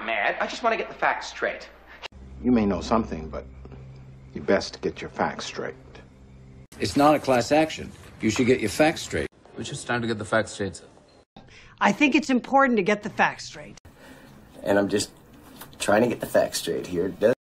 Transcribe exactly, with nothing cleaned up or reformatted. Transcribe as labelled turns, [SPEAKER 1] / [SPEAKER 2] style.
[SPEAKER 1] mad. I just want to get the facts straight.
[SPEAKER 2] You may know something, but you best get your facts straight.
[SPEAKER 3] It's not a class action. You should get your facts straight.
[SPEAKER 4] We should stand to get the facts straight, sir.
[SPEAKER 5] I think it's important to get the facts straight.
[SPEAKER 6] And I'm just trying to get the facts straight here.